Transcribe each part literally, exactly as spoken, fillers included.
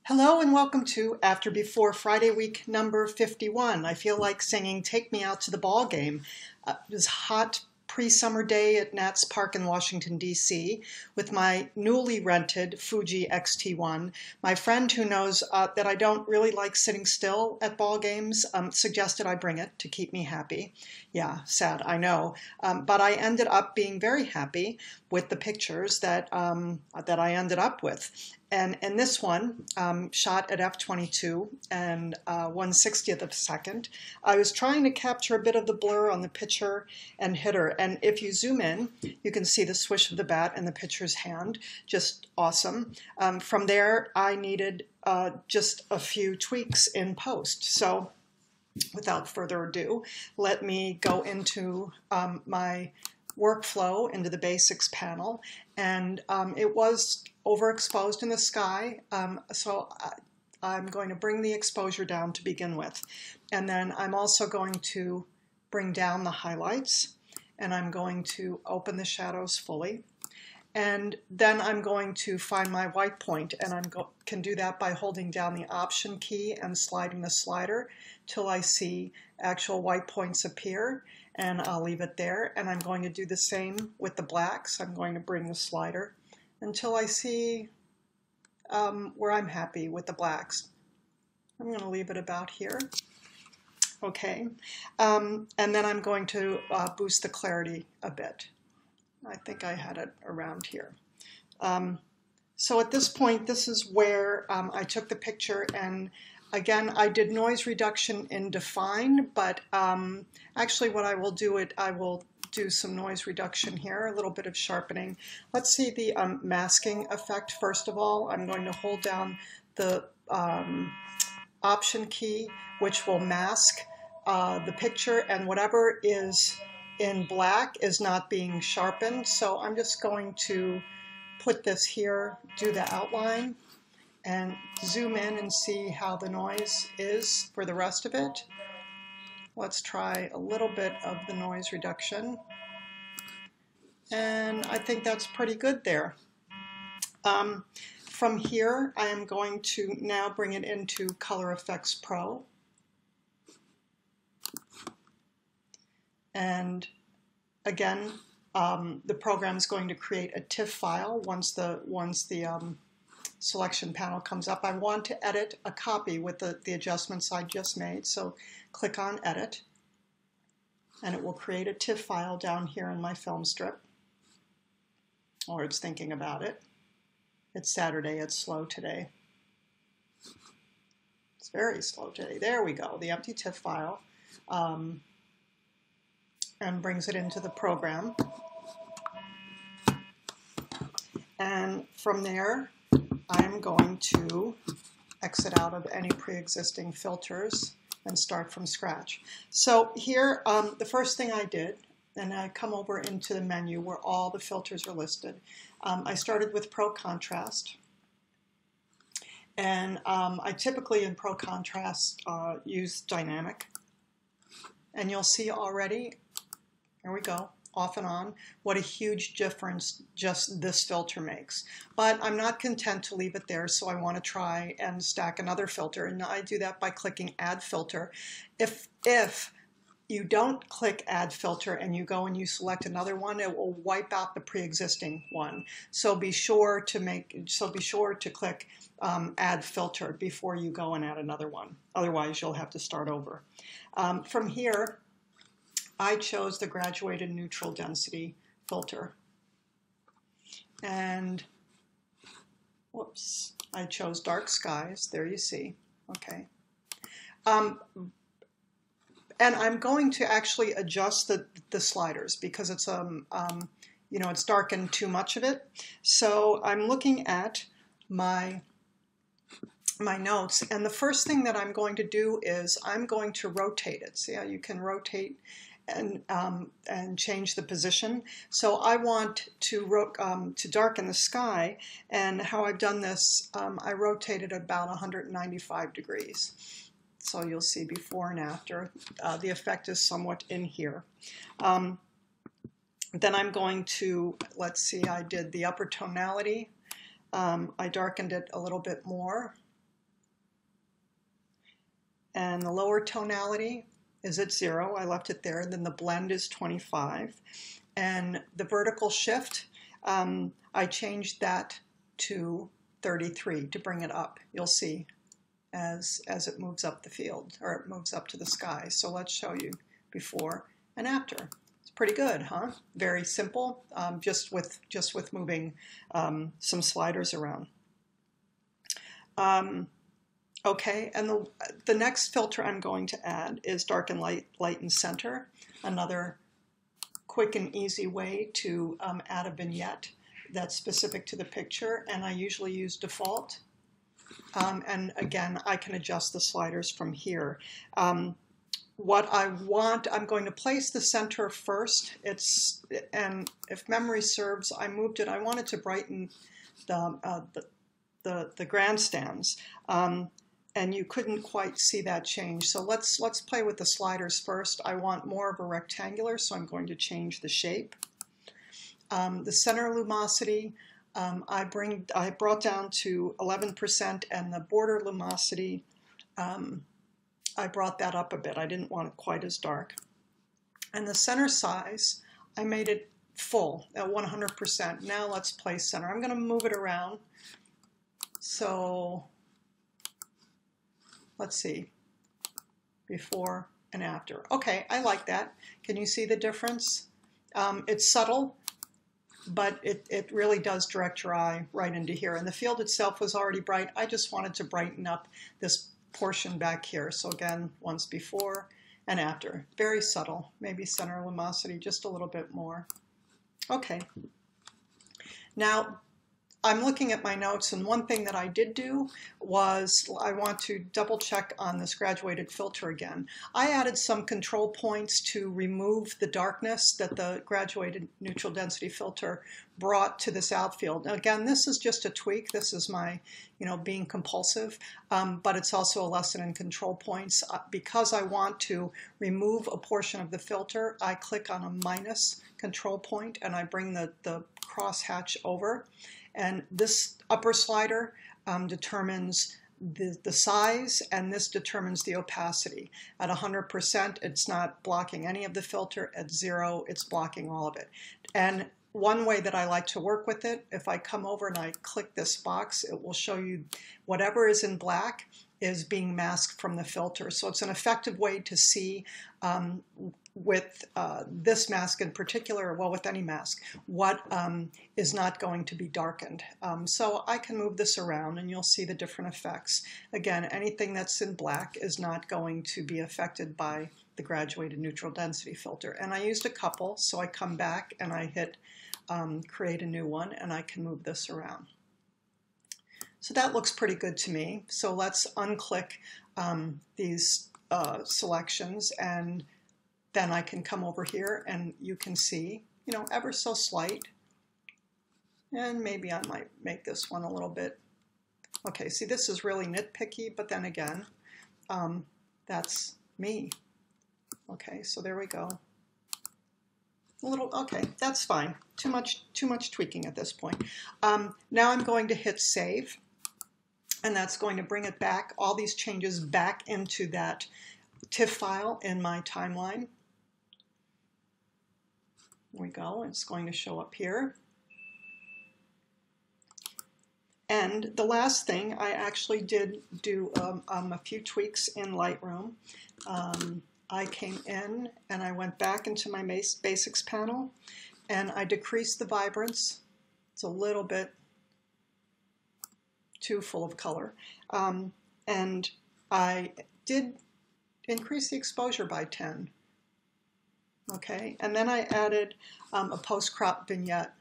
Hello and welcome to After Before Friday week number fifty-one. I feel like singing Take Me Out to the Ball Game. Uh, it was a hot pre-summer day at Nats Park in Washington, D C with my newly rented Fuji X T one. My friend who knows uh, that I don't really like sitting still at ball games um, suggested I bring it to keep me happy. Yeah, sad, I know. Um, but I ended up being very happy with the pictures that, um, that I ended up with. And in this one, um, shot at f twenty-two and uh, one sixtieth of a second, I was trying to capture a bit of the blur on the pitcher and hitter. And if you zoom in, you can see the swish of the bat in the pitcher's hand. Just awesome. Um, from there, I needed uh, just a few tweaks in post. So without further ado, let me go into um, my workflow into the basics panel, and um, it was overexposed in the sky, um, so I, I'm going to bring the exposure down to begin with, and then I'm also going to bring down the highlights, and I'm going to open the shadows fully, and then I'm going to find my white point, and I can do that by holding down the Option key and sliding the slider till I see actual white points appear, and I'll leave it there. And I'm going to do the same with the blacks. I'm going to bring the slider until I see um, where I'm happy with the blacks. I'm going to leave it about here. Okay, um, and then I'm going to uh, boost the clarity a bit. I think I had it around here. Um, so at this point, this is where um, I took the picture, and again, I did noise reduction in define, but um, actually what I will do, it, I will do some noise reduction here, a little bit of sharpening. Let's see the um, masking effect first of all. I'm going to hold down the um, Option key, which will mask uh, the picture, and whatever is in black is not being sharpened. So I'm just going to put this here, do the outline, and zoom in and see how the noise is for the rest of it. Let's try a little bit of the noise reduction. And I think that's pretty good there. Um, from here, I am going to now bring it into Color Efex Pro. And again, um, the program is going to create a TIFF file once the, once the um, selection panel comes up. I want to edit a copy with the, the adjustments I just made, so click on Edit, and it will create a TIFF file down here in my film strip, or it's thinking about it. It's Saturday, it's slow today. It's very slow today. There we go, the empty TIFF file, um, and brings it into the program. And from there, I'm going to exit out of any pre-existing filters and start from scratch. So here, um, the first thing I did, and I come over into the menu where all the filters are listed. Um, I started with Pro Contrast. And um, I typically in Pro Contrast uh, use Dynamic. And you'll see already, here we go, off and on, what a huge difference just this filter makes. But I'm not content to leave it there, so I want to try and stack another filter, and I do that by clicking Add Filter. If, if you don't click Add Filter and you go and you select another one, it will wipe out the pre-existing one. So be sure to make, so be sure to click um, Add Filter before you go and add another one. Otherwise, you'll have to start over. Um, from here, I chose the graduated neutral density filter. And, whoops, I chose dark skies. There you see. Okay. Um, and I'm going to actually adjust the, the sliders because it's, um, um, you know, it's darkened too much of it. So I'm looking at my my notes, and the first thing that I'm going to do is I'm going to rotate it. See how you can rotate and um, and change the position. So I want to ro um, to darken the sky, and how I've done this, um, I rotated about one hundred ninety-five degrees. So you'll see before and after. Uh, the effect is somewhat in here. Um, then I'm going to, let's see, I did the upper tonality. Um, I darkened it a little bit more. and the lower tonality is at zero. I left it there. Then the blend is twenty-five. And the vertical shift, um, I changed that to thirty-three to bring it up. You'll see as, as it moves up the field, or it moves up to the sky. So let's show you before and after. It's pretty good, huh? Very simple, um, just with just with moving um, some sliders around. Um, okay, and the, the next filter I'm going to add is dark and light, light and center. Another quick and easy way to um, add a vignette that's specific to the picture, and I usually use default. Um, and again, I can adjust the sliders from here. Um, what I want, I'm going to place the center first. It's, and if memory serves, I moved it. I wanted to brighten the, uh, the, the, the grandstands. Um, and you couldn't quite see that change. So let's, let's play with the sliders first. I want more of a rectangular, so I'm going to change the shape. Um, the center lumosity, um, I, bring, I brought down to eleven percent, and the border lumosity, um, I brought that up a bit. I didn't want it quite as dark. And the center size, I made it full at one hundred percent. Now let's place center. I'm going to move it around. So let's see, before and after. Okay, I like that. Can you see the difference? Um, it's subtle, but it, it really does direct your eye right into here. And the field itself was already bright. I just wanted to brighten up this portion back here. So again, once before and after. Very subtle, maybe center lumosity just a little bit more. Okay. Now, I'm looking at my notes, and one thing that I did do was I want to double check on this graduated filter again. I added some control points to remove the darkness that the graduated neutral density filter brought to this outfield. Now, again, this is just a tweak. This is my, you know, being compulsive, um, but it's also a lesson in control points. Uh, because I want to remove a portion of the filter, I click on a minus control point and I bring the, the crosshatch over. And this upper slider um, determines the, the size, and this determines the opacity. At one hundred percent, it's not blocking any of the filter. At zero, it's blocking all of it. And one way that I like to work with it, if I come over and I click this box, it will show you whatever is in black is being masked from the filter. So it's an effective way to see um, with uh, this mask in particular, well, with any mask, what um, is not going to be darkened. Um, so I can move this around and you'll see the different effects. Again, anything that's in black is not going to be affected by the graduated neutral density filter. And I used a couple, so I come back and I hit um, create a new one, and I can move this around. So that looks pretty good to me. So let's unclick um, these uh, selections, and then I can come over here and you can see, you know, ever so slight. And maybe I might make this one a little bit. Okay, see, this is really nitpicky, but then again, um, that's me. Okay, so there we go. A little, okay, that's fine. Too much, too much tweaking at this point. Um, now I'm going to hit save, and that's going to bring it back, all these changes back into that TIFF file in my timeline. There we go, it's going to show up here. And the last thing, I actually did do um, um, a few tweaks in Lightroom. Um, I came in and I went back into my basics panel and I decreased the vibrance. It's a little bit too full of color. Um, and I did increase the exposure by ten. Okay, and then I added um, a post-crop vignette.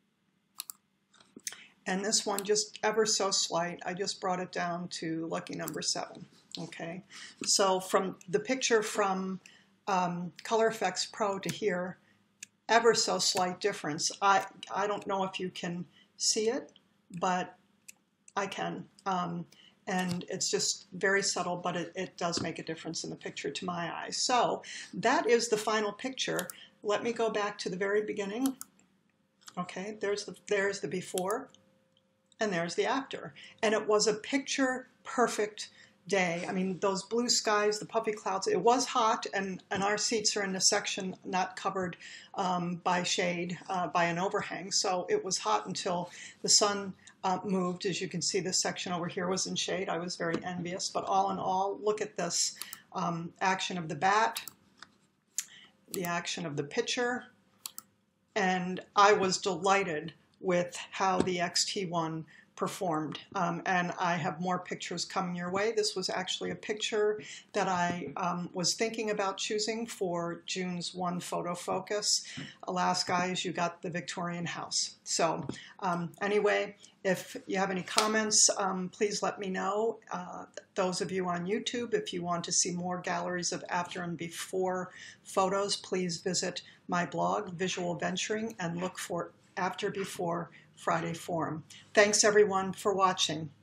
And this one, just ever so slight, I just brought it down to lucky number seven. Okay, so from the picture from um, Color Efex Pro to here, ever so slight difference. I, I don't know if you can see it, but I can. Um, and it's just very subtle, but it, it does make a difference in the picture to my eyes. So that is the final picture. Let me go back to the very beginning. Okay, there's the, there's the before, and there's the after. And it was a picture perfect day. I mean, those blue skies, the puffy clouds, it was hot, and, and our seats are in a section not covered um, by shade, uh, by an overhang. So it was hot until the sun uh, moved. As you can see, this section over here was in shade. I was very envious. But all in all, look at this um, action of the bat, the action of the pitcher, and I was delighted with how the X T one performed. Um, and I have more pictures coming your way. This was actually a picture that I um, was thinking about choosing for June's One Photo Focus. Alas, guys, you got the Victorian house. So um, anyway, if you have any comments, um, please let me know. Uh, those of you on YouTube, if you want to see more galleries of after and before photos, please visit my blog, Visual Venturing, and look for After Before Friday Forum. Thanks everyone for watching.